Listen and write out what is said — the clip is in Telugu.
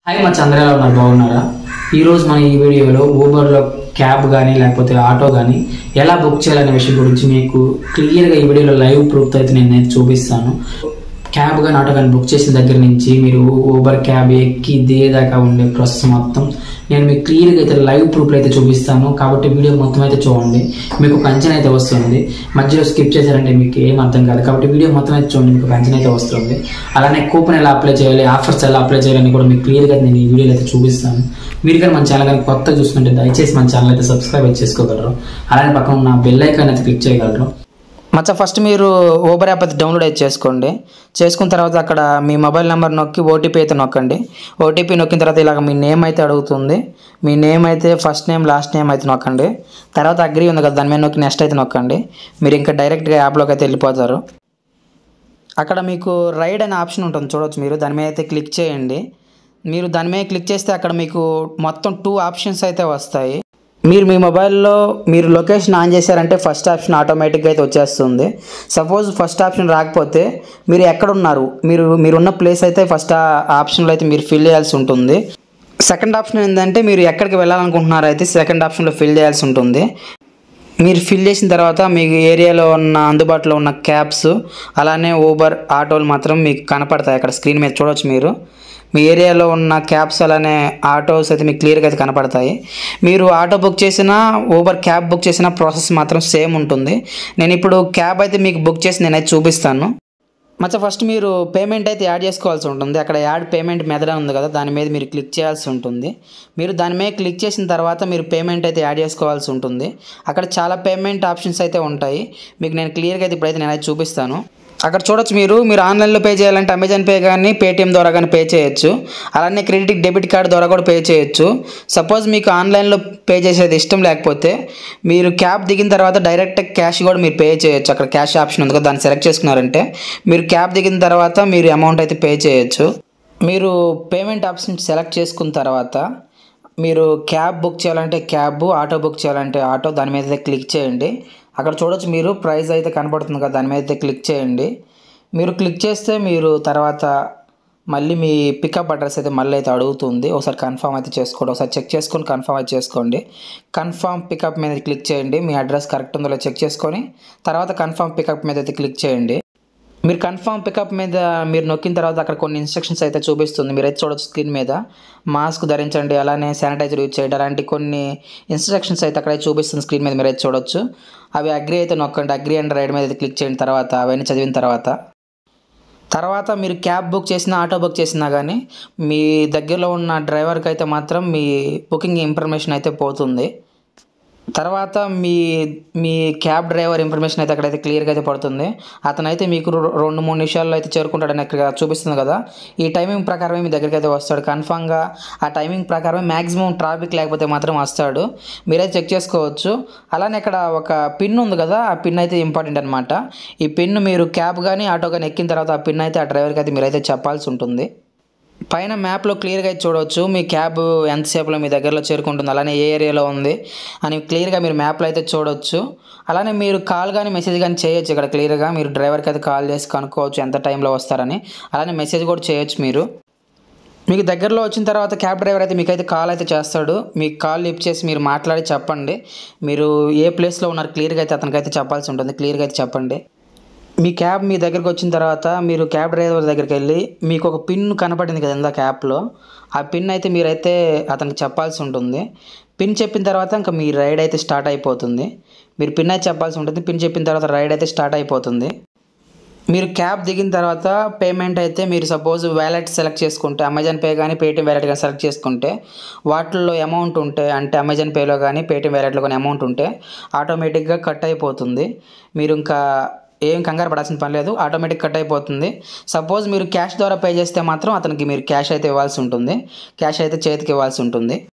హాయ్ మా చంద్రయాల ఉన్నారు బాగున్నారా? ఈరోజు మన ఈ వీడియోలో ఊబర్లో క్యాబ్ కానీ లేకపోతే ఆటో కానీ ఎలా బుక్ చేయాలనే విషయం గురించి మీకు క్లియర్గా ఈ వీడియోలో లైవ్ ప్రూఫ్తో అయితే నేను చూపిస్తాను. క్యాబ్ కానీ ఆటో కానీ బుక్ చేసిన దగ్గర నుంచి మీరు ఊబర్ క్యాబ్ ఎక్కి దిగేదాకా ఉండే ప్రాసెస్ మొత్తం నేను మీకు క్లియర్గా అయితే లైవ్ ప్రూఫ్లో అయితే చూపిస్తాను. కాబట్టి వీడియో మొత్తం అయితే చూడండి, మీకు ఒక అంచనా అయితే వస్తుంది. మధ్యలో స్కిప్ చేశారంటే మీకు ఏం అర్థం కాదు. కాబట్టి వీడియో మొత్తం అయితే చూడండి, మీకు ఒక అంచనా అయితే వస్తుంది. అలానే కూపన్ ఎలా అప్లై చేయాలి, ఆఫర్స్ ఎలా అప్లై చేయాలని కూడా మీకు క్లియర్గా నేను ఈ వీడియోలో అయితే చూపిస్తాను. మీరు కానీ మన ఛానల్ కానీ కొత్తగా చూసుకుంటే దయచేసి మన ఛానల్ అయితే సబ్స్క్రైబ్ చేసుకోగలరు. అలానే పక్కన ఉన్న బెల్ ఐకాన్ అయితే క్లిక్ చేయగలరు. మచ్చా ఫస్ట్ మీరు ఊబర్ యాప్ అయితే డౌన్లోడ్ అయితే చేసుకోండి. చేసుకున్న తర్వాత అక్కడ మీ మొబైల్ నెంబర్ నొక్కి ఓటీపీ అయితే నొక్కండి. ఓటీపీ నొక్కిన తర్వాత ఇలాగ మీ నేమ్ అయితే అడుగుతుంది. మీ నేమ్ అయితే ఫస్ట్ నేమ్ లాస్ట్ నేమ్ అయితే నొక్కండి. తర్వాత అగ్రీ ఉంది కదా, దాని మీద నొక్కి నెక్స్ట్ అయితే నొక్కండి. మీరు ఇంకా డైరెక్ట్గా యాప్లోకి అయితే వెళ్ళిపోతారు. అక్కడ మీకు రైడ్ అనే ఆప్షన్ ఉంటుంది చూడవచ్చు, మీరు దాని మీద అయితే క్లిక్ చేయండి. మీరు దాని మీద క్లిక్ చేస్తే అక్కడ మీకు మొత్తం 2 ఆప్షన్స్ అయితే వస్తాయి. మీరు మీ మొబైల్లో మీరు లొకేషన్ ఆన్ చేశారంటే ఫస్ట్ ఆప్షన్ ఆటోమేటిక్గా అయితే వచ్చేస్తుంది. సపోజ్ ఫస్ట్ ఆప్షన్ రాకపోతే మీరు ఎక్కడున్నారు, మీరున్న ప్లేస్ అయితే ఫస్ట్ ఆ ఆప్షన్లో అయితే మీరు ఫిల్ చేయాల్సి ఉంటుంది. సెకండ్ ఆప్షన్ ఏంటంటే మీరు ఎక్కడికి వెళ్ళాలనుకుంటున్నారో అయితే సెకండ్ ఆప్షన్లో ఫిల్ చేయాల్సి ఉంటుంది. మీరు ఫిల్ చేసిన తర్వాత మీకు ఏరియాలో ఉన్న అందుబాటులో ఉన్న క్యాబ్స్ అలానే ఊబర్ ఆటోలు మాత్రం మీకు కనపడతాయి. అక్కడ స్క్రీన్ మీద చూడవచ్చు, మీరు మీ ఏరియాలో ఉన్న క్యాబ్స్ అలానే ఆటోస్ అయితే మీకు క్లియర్గా అయితే కనపడతాయి. మీరు ఆటో బుక్ చేసినా ఊబర్ క్యాబ్ బుక్ చేసిన ప్రాసెస్ మాత్రం సేమ్ ఉంటుంది. నేను ఇప్పుడు క్యాబ్ అయితే మీకు బుక్ చేసి నేనైతే చూపిస్తాను. మచ్చా ఫస్ట్ మీరు పేమెంట్ అయితే యాడ్ చేసుకోవాల్సి ఉంటుంది. అక్కడ యాడ్ పేమెంట్ మెథడ్ ఉంది కదా, దాని మీద మీరు క్లిక్ చేయాల్సి ఉంటుంది. మీరు దాని మీద క్లిక్ చేసిన తర్వాత మీరు పేమెంట్ అయితే యాడ్ చేసుకోవాల్సి ఉంటుంది. అక్కడ చాలా పేమెంట్ ఆప్షన్స్ అయితే ఉంటాయి. మీకు నేను క్లియర్గా అయితే ఇప్పుడైతే నేనైతే చూపిస్తాను. అక్కడ చూడొచ్చు, మీరు ఆన్లైన్లో పే చేయాలంటే అమెజాన్ పే కానీ పేటిఎం ద్వారా కానీ పే చేయొచ్చు. అలానే క్రెడిట్ డెబిట్ కార్డు ద్వారా కూడా పే చేయొచ్చు. సపోజ్ మీకు ఆన్లైన్లో పే చేసేది ఇష్టం లేకపోతే మీరు క్యాబ్ దిగిన తర్వాత డైరెక్ట్ క్యాష్ కూడా మీరు పే చేయొచ్చు. అక్కడ క్యాష్ ఆప్షన్ ఉంది కదా, దాన్ని సెలెక్ట్ చేసుకున్నారంటే మీరు క్యాబ్ దిగిన తర్వాత మీరు అమౌంట్ అయితే పే చేయొచ్చు. మీరు పేమెంట్ ఆప్షన్ సెలెక్ట్ చేసుకున్న తర్వాత మీరు క్యాబ్ బుక్ చేయాలంటే క్యాబ్, ఆటో బుక్ చేయాలంటే ఆటో, దాని మీద అయితే క్లిక్ చేయండి. అక్కడ చూడొచ్చు, మీరు ప్రైస్ అయితే కనపడుతుంది కదా, దాని మీద అయితే క్లిక్ చేయండి. మీరు క్లిక్ చేస్తే మీరు తర్వాత మళ్ళీ మీ పికప్ అడ్రస్ అయితే మళ్ళీ అయితే అడుగుతుంది. ఒకసారి కన్ఫర్మ్ అయితే చేసుకోండి, ఒకసారి చెక్ చేసుకొని కన్ఫర్మ్ అయితే చేసుకోండి. కన్ఫర్మ్ పికప్ మీద క్లిక్ చేయండి. మీ అడ్రస్ కరెక్ట్ ఉందో చెక్ చేసుకొని తర్వాత కన్ఫర్మ్ పికప్ మీద అయితే క్లిక్ చేయండి. మీరు కన్ఫర్మ్ పికప్ మీద మీరు నొక్కిన తర్వాత అక్కడ కొన్ని ఇన్స్ట్రక్షన్స్ అయితే చూపిస్తుంది. మీరైతే చూడొచ్చు స్క్రీన్ మీద, మాస్క్ ధరించండి, అలానే శానిటైజర్ యూజ్ చేయండి, అలాంటి కొన్ని ఇన్స్ట్రక్షన్స్ అయితే అక్కడ చూపిస్తుంది స్క్రీన్ మీద, మీరైతే చూడొచ్చు. అవి అగ్రీ అయితే నొక్కండి. అగ్రీ అండ్ రైడ్ మీద అయితే క్లిక్ చేయండి. తర్వాత అవన్నీ చదివిన తర్వాత మీరు క్యాబ్ బుక్ చేసినా ఆటో బుక్ చేసినా కానీ మీ దగ్గరలో ఉన్న డ్రైవర్కి అయితే మాత్రం మీ బుకింగ్ ఇన్ఫర్మేషన్ అయితే పోతుంది. తర్వాత మీ క్యాబ్ డ్రైవర్ ఇన్ఫర్మేషన్ అయితే అక్కడైతే క్లియర్గా అయితే పడుతుంది. అతనైతే మీకు 2-3 నిమిషాల్లో అయితే చేరుకుంటాడని ఇక్కడ చూపిస్తుంది కదా, ఈ టైమింగ్ ప్రకారమే మీ దగ్గరికి అయితే వస్తాడు. కన్ఫామ్గా ఆ టైమింగ్ ప్రకారమే మ్యాక్సిమం ట్రాఫిక్ లేకపోతే మాత్రం వస్తాడు. మీరైతే చెక్ చేసుకోవచ్చు. అలానే ఇక్కడ ఒక పిన్ ఉంది కదా, ఆ పిన్ అయితే ఇంపార్టెంట్ అనమాట. ఈ పిన్ మీరు క్యాబ్ కానీ ఆటో కానీ ఎక్కిన తర్వాత ఆ పిన్ అయితే ఆ డ్రైవర్కి అయితే మీరైతే చెప్పాల్సి ఉంటుంది. పైన మ్యాప్లో క్లియర్గా అయితే చూడవచ్చు మీ క్యాబ్ ఎంతసేపులో మీ దగ్గరలో చేరుకుంటుంది, అలానే ఏ ఏరియాలో ఉంది అని క్లియర్గా మీరు మ్యాప్లో అయితే చూడవచ్చు. అలానే మీరు కాల్ కానీ మెసేజ్ కానీ చేయొచ్చు. ఇక్కడ క్లియర్గా మీరు డ్రైవర్కి అయితే కాల్ చేసి కనుక్కోవచ్చు ఎంత టైంలో వస్తారని. అలానే మెసేజ్ కూడా చేయొచ్చు. మీకు దగ్గరలో వచ్చిన తర్వాత క్యాబ్ డ్రైవర్ అయితే మీకైతే కాల్ అయితే చేస్తాడు. మీకు కాల్ లిఫ్ట్ చేసి మీరు మాట్లాడి చెప్పండి మీరు ఏ ప్లేస్లో ఉన్నారు, క్లియర్గా అయితే అతనికైతే చెప్పాల్సి ఉంటుంది. క్లియర్గా అయితే చెప్పండి. మీ క్యాబ్ మీ దగ్గరికి వచ్చిన తర్వాత మీరు క్యాబ్ డ్రైవర్ దగ్గరికి వెళ్ళి మీకు ఒక పిన్ కనపడింది కదా ఇందాక యాప్లో, ఆ పిన్ అయితే మీరైతే అతనికి చెప్పాల్సి ఉంటుంది. పిన్ చెప్పిన తర్వాత ఇంకా మీ రైడ్ అయితే స్టార్ట్ అయిపోతుంది. మీరు పిన్ అయితే చెప్పాల్సి ఉంటుంది. పిన్ చెప్పిన తర్వాత రైడ్ అయితే స్టార్ట్ అయిపోతుంది. మీరు క్యాబ్ దిగిన తర్వాత పేమెంట్ అయితే మీరు సపోజ్ వ్యాలెట్ సెలెక్ట్ చేసుకుంటే అమెజాన్ పే కానీ పేటిఎం వ్యాలెట్ కానీ సెలెక్ట్ చేసుకుంటే వాటిల్లో అమౌంట్ ఉంటే, అంటే అమెజాన్ పేలో కానీ పేటిఎం వ్యాలెట్లో కానీ అమౌంట్ ఉంటే ఆటోమేటిక్గా కట్ అయిపోతుంది. మీరు ఇంకా ఏం కంగారు పడాల్సిన పని లేదు, ఆటోమేటిక్ కట్ అయిపోతుంది. సపోజ్ మీరు క్యాష్ ద్వారా పే చేస్తే మాత్రం అతనికి మీరు క్యాష్ అయితే ఇవ్వాల్సి ఉంటుంది. క్యాష్ అయితే చేతికి ఇవ్వాల్సి ఉంటుంది.